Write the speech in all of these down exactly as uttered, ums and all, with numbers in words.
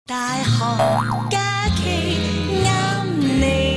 大學假期啱你。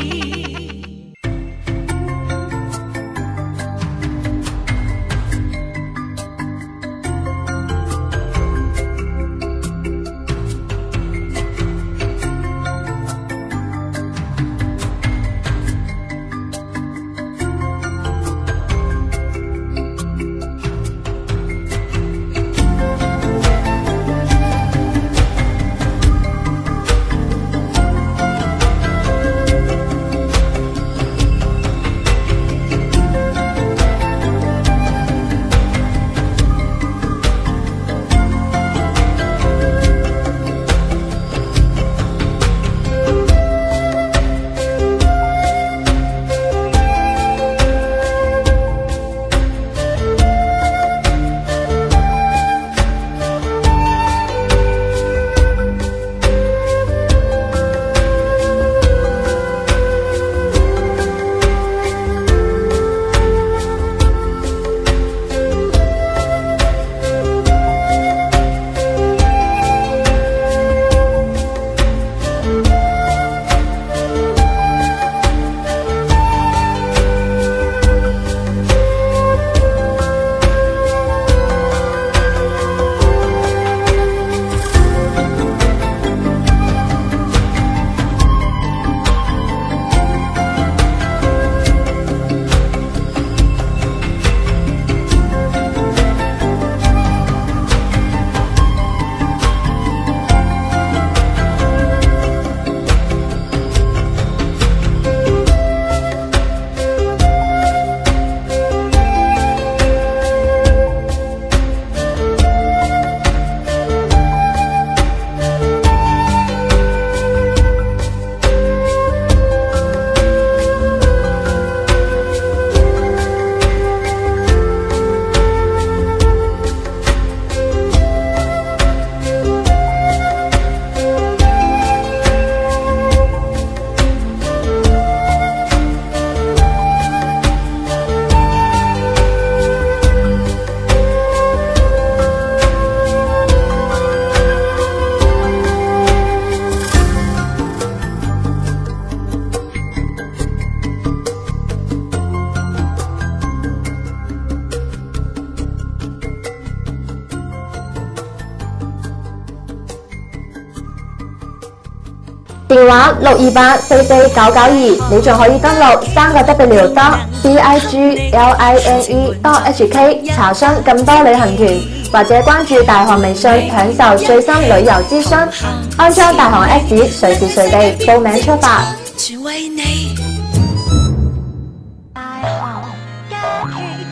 電話六二八四四九九二，你仲可以登錄三個 W dot C I G L I N E dot H K 查詢更多旅行團，或者關注大韓微信享受最新旅遊資訊，安裝大韓 S 隨時隨地報名出發。 全為你大韓假期